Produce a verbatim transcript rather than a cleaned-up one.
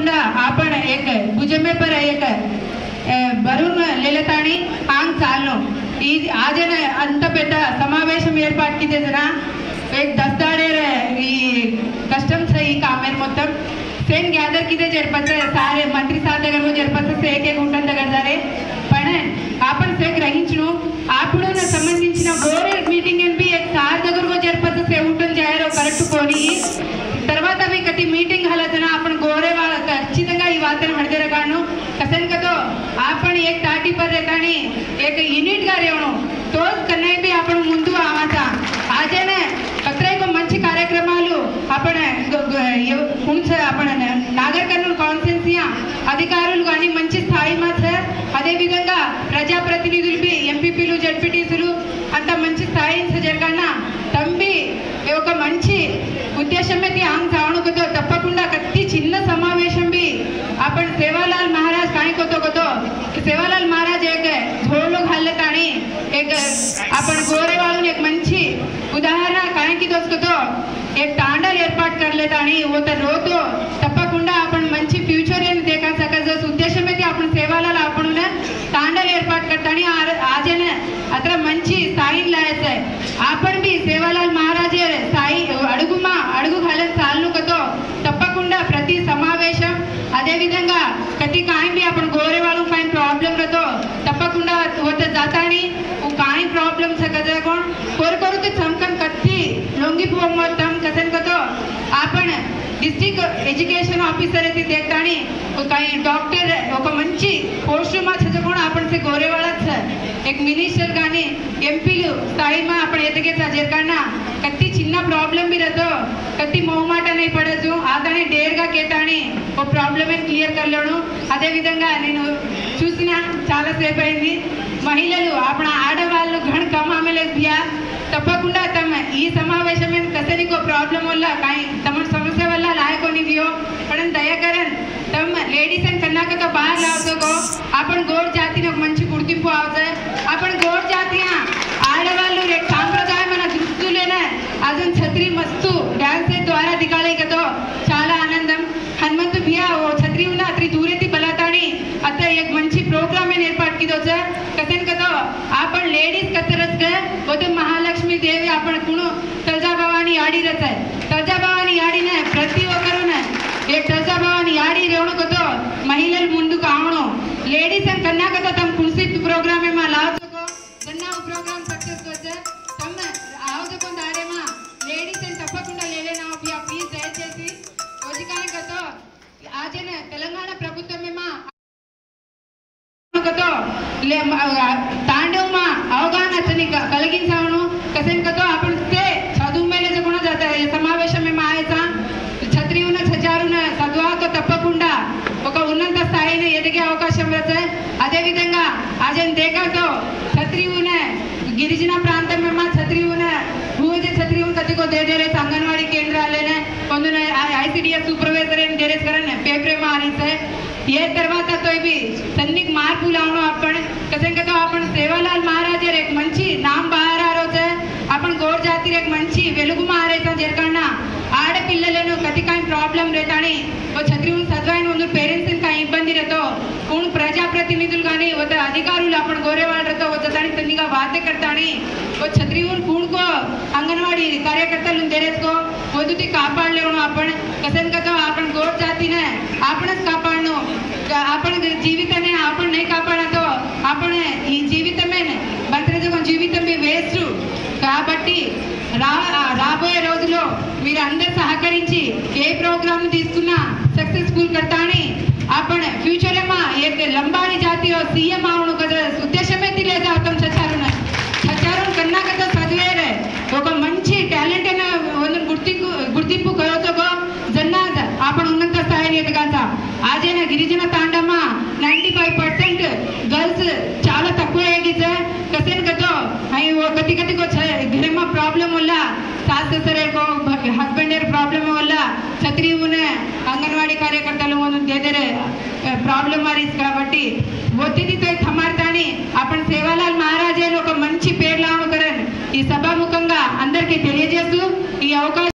तपकुंडा आपण एक भुजमे पर एक बरून लेलतानी आंग चालनो आज अंत पेद्द समावेशं ఏర్పాటు చేసినా एक दस्ताडे कस्टम्स कामेर मोत्तम सेन गैदर किदे जरपचे सारे मंत्री साहब దగ్గర जरपचे से एक एक गुंटन దగ్గర जारे पण आपण से ग्रहिंचनु आपणों संबंधिंచిన गोरे मीटिंग भी एक सार దగ్గర जरपचे से उठन जायरो करेक्ट कोनी తర్వాత भी कति मीटिंग हलतना आपण गोरे वाला ఖచ్చితంగా ఈ వార్తను హడదరగాను కసన్కతో आपण एक ताटी पर रेतानी एक यूनिट గా रेवणो तोच कन्नै भी आपण ముందు आवाचा आजेने कतरेको मंची कार्यक्रमालु आपण कुंच आपण नागर कर्नूल कान्स्टिट्युएन्सी अधिकारुलु गानी मंची स्थायी मा छे अदे विधंगा प्रजा प्रतिनिधुलु भी एंपीपीलु जेडपीटीसुलु अंत मंची स्थायी जरगना तंबी ఒక మంచి ఉద్దేశంతో ఆంగ్ చావణుకతో తప్పకుండా కత్తి చిన్న సమావేశం भी आपण सेवालाल महाराज काय कोतो कोतो सेवालाल महाराज एक झोलो घालतानी एक आपण गोरे वाळून एक मंची उदाहरण काय की दोस्तो एक तांडल एर्पाट करलेतानी वो तर रोतो तప్పకుండా आपण मंची फ्यूचर ಏನು देखा सकज उद्देशमेती आपण सेवालाल आपण तांडल एर्पाट करतानी आजने अत्र मंची स्थायी लायचे आपण भी सेवालाल महाराज स्थायी अडुगुमा अडुगु घालन चालनु कतो तప్పకుండా प्रति समावेशम अदे विधंगा कति काय भी आपण गोरे वाळू काय प्रॉब्लम रतो तప్పకుండా होत जातानी काय प्रॉब्लम सकज कोण कोर कोरते समकन कत्ती लोंगी पोमतम कसन कतो आपण डिस्ट्रिक्ट एजुकेशन ऑफिसर ती देखतानी काय डॉक्टर ఒక మంచి పోస్ట్ మా చదువుకోण आपण से गोरे वाळाच एक मिनिस्टर गानी एमपीलु स्थायी मा आपण एतगे जरकाना कत्ती చిన్న प्रॉब्लम भी रतो कत्ती मोहमाट नहीं पड़जु आदानी डेर गा केतानी ओ प्रॉब्लम ए क्लियर करलेनु अदे विधंगा नेनु चूसिना चाला सेप अयिंदी महिళలు आपण ఆడవాళ్ళు घण कम आमेले दिया तప్పకుండా तम ई समावेशम कसनिको प्रॉब्लम वल्ल काय तम समस्या वल्ल लायकोनी दियो पण दया करन तम लेडीज एंड कन्नाक तो बाहर लावतो गो आपण गोड जातीने ఒక మంచి గుర్తింపు आवजे आपण गोड जातीया ఆడవాళ్ళు रे संप्रदाय మన దృష్టిలోనే अजून छत्री मस्तु डांस द्वारा दिखाले कतो చాలా ఆనందం हनुमंत भिया वो छत्री उना अत्री दूरेती बलातानी आता एक मंची प्रोग्राम में एर्पाट किदो छ कसन कतो आपण लेडीज कतरस के ओते महालक्ष्मी देवी आपण कुणो तळजा भवानी याडी रते तळजा भवानी याडी ने प्रति ओकरो ने एक तळजा भवानी याडी रेवणो कतो महिलाल मुंदुक आवणो लेडीज एंड कन्या कतो तम कुणसी प्रोग्राम में लावतो को कन्या प्रोग्राम सक्सेस होचे तम आवतो को दारे मा लेडीज एंड तప్పకుండా लेलेना भी प्लीज दयచేసి ओजिकाने कतो आजेने तेलंगाणा प्रभुत्व में मा कतो ले तांडव मा अवगाहन अचनी कलगिंचावणो कसेन कतो आपण ते चदुव मेले जे कोण जाता समावेश में मा आयचा छत्रीउन छजारुन चदवा तो तప్పకుండా ఒక ఉన్నత స్థాయిని ఎదిగే అవకాశం వస్తే అదే విధంగా ఆజన్ దేకాతో छत्रीउन गिरिजन प्रांत में मा छत्रीउन भूज छत्रीउन कति को दे दे रे आंगनवाड़ी केंद्र आले ने कोंदन आईसीडीएस सुपरवाइजर इन डेरेस करन पेपर में आनी से ये तरवाता तो भी सन्निक मार्पु लावणो आपण कसेन कतो आपण सेवालाल महाराज एक मंची नाम बाहर आरो छे आपण गोड जाती एक मंची वेलुगु मारेता जरकणा आड़ पिल्ललेनु कति काय प्रॉब्लम रेतानी वो छत्रीउन सद्वायन ಒಂದು पेरेंट्स काय इब्बंदी रतो कोण प्रजा प्रतिनिधुल गानी वत अधिकारुल आपण गोरेवाळ रतो वत तानी तनिगा वाते करतानी वो छत्रीउन कोण को अंगनवाड़ी कार्यकर्तालुन देरेस को वदुती कापाडलेवणो आपण कसन कतो आपण गोड जातीने आपणच कापाडनो आपण जीवितने आपण नहीं कापाडतो आपण ఈ జీవితమే బతరజ జీవితం మీ వేస్ట్ కాబట్టి రాబోయే రోజుల్లో మీరు అందరూ సహకరించి ఏ ప్రోగ్రామ్ తీసుకున్నా सक्सेसफुल करतानी आपण फ्यूचर में एक लंबाणी जाती और सीएम आवणु कद उद्देश्यमे दिले जातम छचारुन छचारुन कन्ना कद चदिवे रे ఒక మంచి టాలెంట్ అనే ಒಂದು గుర్తింపు గుర్తింపు కరోతగో జన్నాద आपण ఉన్నత స్థాయిని ఎదగాంతా ఆజేన గిరిజన తాండమ ninety-five percent गर्ल्स చాలా తక్కువ ఏగితే कसेन कतो आई वो कति कति को घर में प्रॉब्लम होला सास ससुरे को हस्बैंड एर प्रॉब्लम होला छत्री उन्हें अंगनवाड़ी कार्यकर्तालु ಒಂದು ದೇದರೆ प्रॉब्लम आरीस కాబట్టి ఒత్తిడితో థమార్తాని आपण सेवालाल महाराज ఒక మంచి పేరు లావణ కరన్ ఈ సభాముఖంగా అందరికీ తెలియజేస్తూ ఈ అవకాశం